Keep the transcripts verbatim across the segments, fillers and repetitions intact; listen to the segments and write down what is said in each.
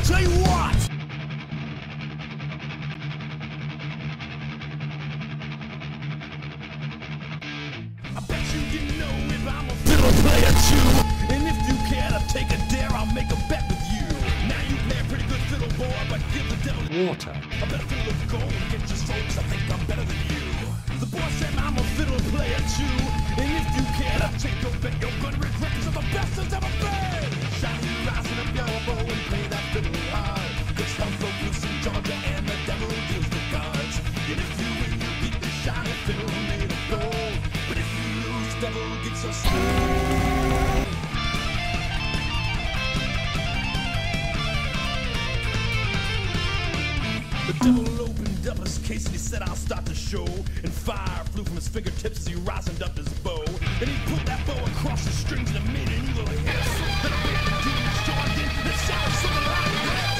tell you what. I bet you didn't know if I'm a fiddle player too. And if you care to take a dare, I'll make a bet with you. Now you play a pretty good fiddle, boy, but give the devil Water. I better fiddle of gold and get your strokes. I think I'm better than you. The boy said I'm a fiddle player too. And if you care to take a bet, you're gonna regret, 'cause I'm the best there's ever been. Shiny rising up your elbow and play that fiddle hard. 'Cause hell's broke loose in Georgia and the devil deals the cards. And if you win, you beat the shiny fiddle made of gold. But if you lose, devil gets your soul. The devil opened up his case and he said, I'll start the show. And fire flew from his fingertips as he rosined up his bow. And he put that bow across the strings and it made an evil hiss. Then a big demons joined in and shouted something like this.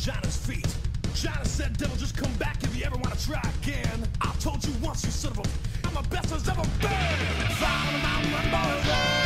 China's feet. China said, devil, just come back if you ever want to try again. I told you once, you son of a... I'm the best there's ever been. Follow my run, boys.